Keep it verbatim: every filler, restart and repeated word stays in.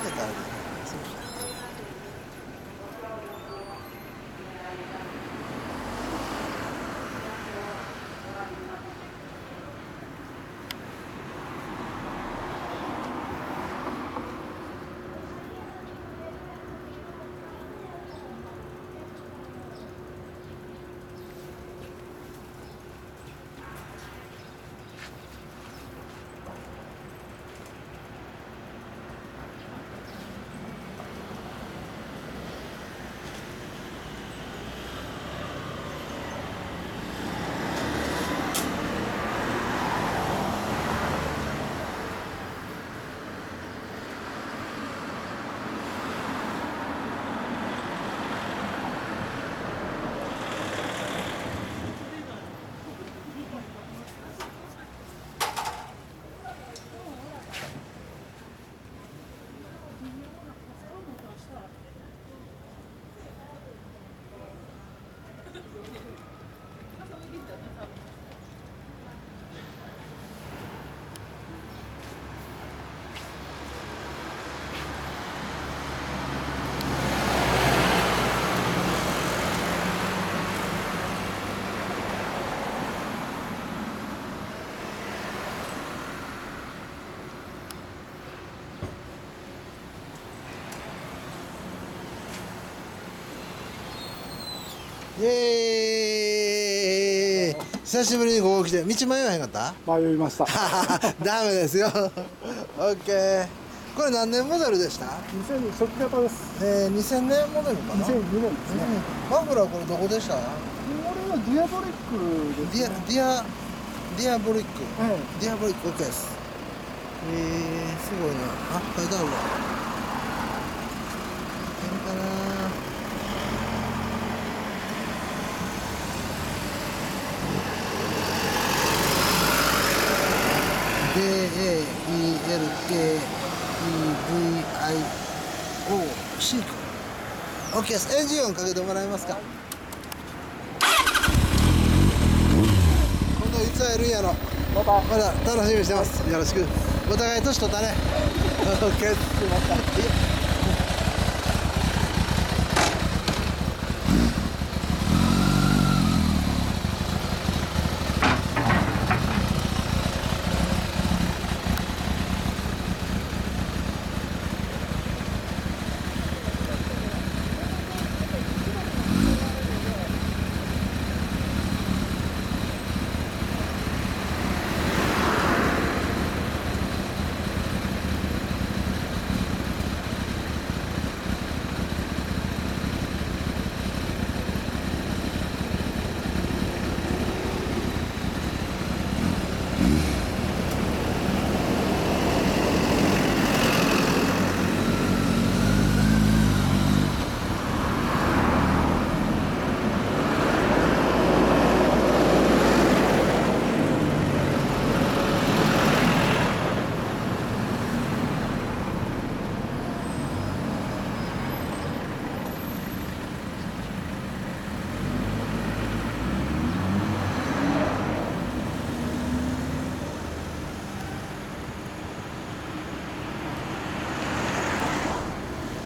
けたらいいね。イエーイ。久しぶりにここ来て道迷わへんかった？ 迷いました。 ダメですよ。オッケー。これ何年モデルでした？ にせんに初期型です。 えー、にせんねんモデルかな？ にせんにねんですね。 マフラーこれどこでした？ これはディアボリックですね。 ディア、ディア、ディアボリック。 はい。 ディアボリック OK です。えー、すごいな。あ、書いてあるわ。いけるかな？デーエーイーエルケーイーブイアイオー シーク。 OK です。エンジン音かけてもらえますか？今度いつ会えるんやろ。 また。 まだ楽しみにしてます。よろしく。お互い年取ったね。OK です。